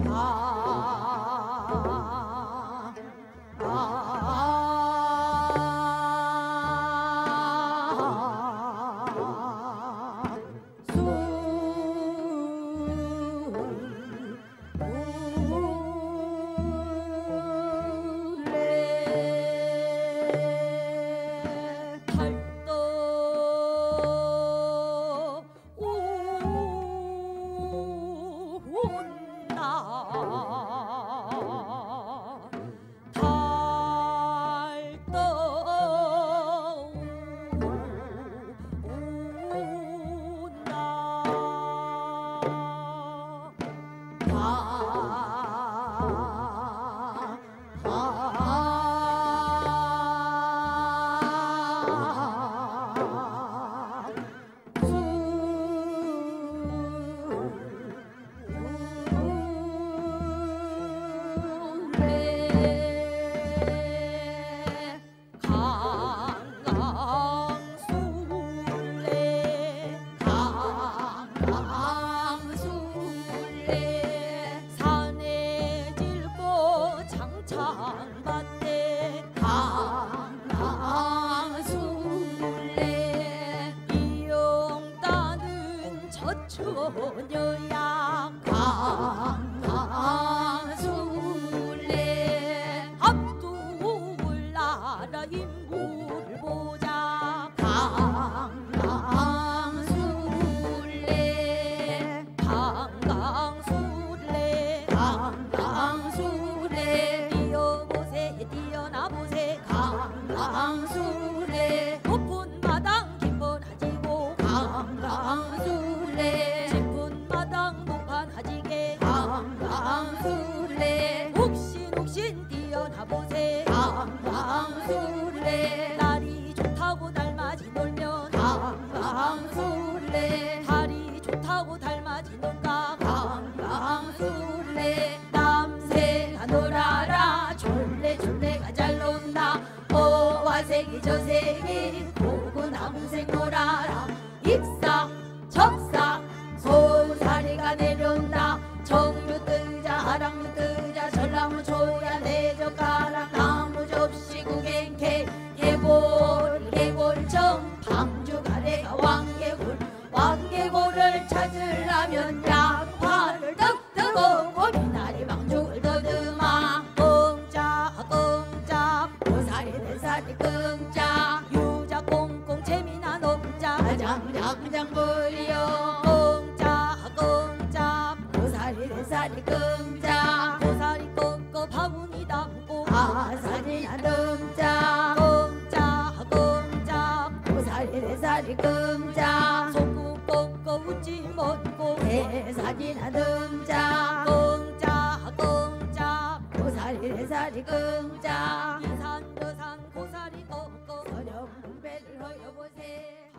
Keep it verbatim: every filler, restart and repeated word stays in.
장밭에 강강술래 이용 따는 저처녀야 강강술래 앞둘 나라 인물을 보자 강강술래 강강술래 강강술래 뛰어보세 뛰어나보세 강강술래 높은 마당 깊은 하지고 강강술래 깊은 마당 높은 하지게 강강술래 욱신욱신 뛰어나보세 강강술래 날이 좋다고 달맞이 놀면 강강술래 달이 좋다고 달맞이 놀까 강강술래 남새가 놀아라 졸래졸래가 잘 논다 보와색이 저색이 고구나무색 놀아라 익사 적사 손사리가 내려온다 정류 뜨자 하랑루 뜨자 전나무 조야 내젓가락 나무 접시 구갱캐 개골 개골정 방주가래가 왕개골 왕개골을 찾으려면 양파를 떡떡하고 미나리 방죽을 더듬어 끙짝 끙짝 고사리 대사리 끙짝 유자 꽁꽁 재미나 넘자 장장장 불려 끙짝 끙짝 고사리 대사리 끙짝 고사리 꺾어 바구니 담고 아사리나 넘자 끙짝 끙짝 고사리 대사리 끙짝 손국 꺾어 웃지 못고 대사리나 넘자 끙짝 끙짝 고사리 대사리 끙짝 이산 저산 고사리 꺾어 서령 배를 허여보세